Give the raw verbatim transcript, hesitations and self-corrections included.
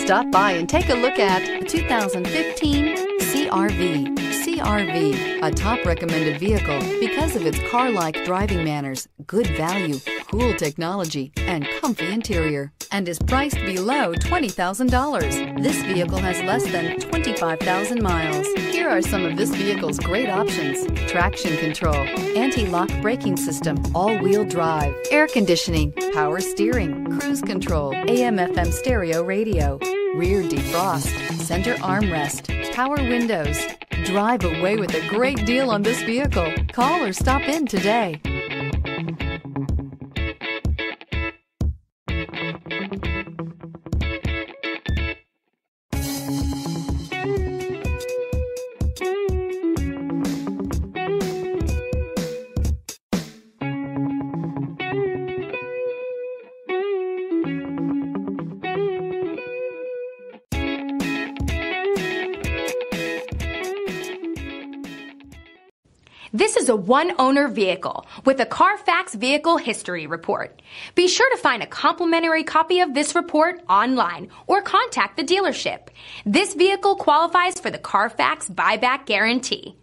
Stop by and take a look at the two thousand fifteen C R V. C R V, a top recommended vehicle because of its car-like driving manners, good value, cool technology, and comfy interior, and is priced below twenty thousand dollars. This vehicle has less than twenty-five thousand miles. Here are some of this vehicle's great options: traction control, anti-lock braking system, all-wheel drive, air conditioning, power steering, cruise control, A M F M stereo radio, rear defrost, center armrest, power windows. Drive away with a great deal on this vehicle. Call or stop in today. This is a one-owner vehicle with a Carfax Vehicle History Report. Be sure to find a complimentary copy of this report online or contact the dealership. This vehicle qualifies for the Carfax Buyback Guarantee.